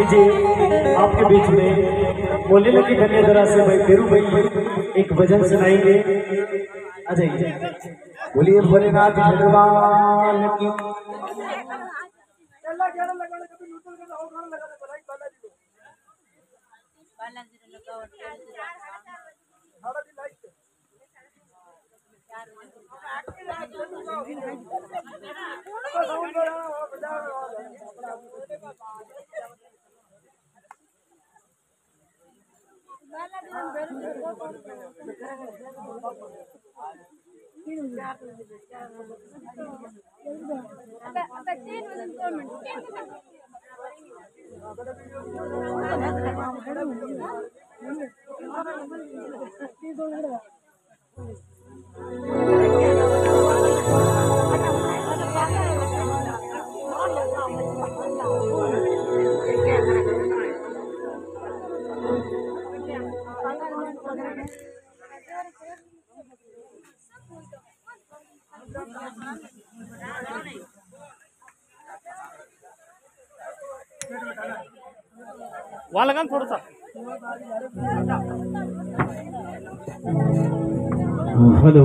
लीजिए आपके बीच में बोले लगी धन्य धरा से भाई फेरू भाई एक भजन सुनाएंगे। आ जाइए। बोलिए भोलेनाथ भगवान की। वहाँ लगा थोड़ा सा। हेलो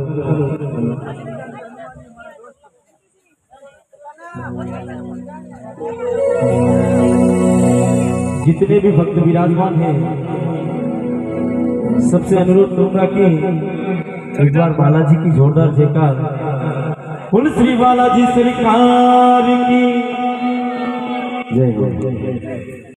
जितने भी भक्त विराजमान हैं सबसे अनुरोध करूंगा कि एक बार बालाजी की जोरदार जयकार। बोल श्री बालाजी सरकार की जय।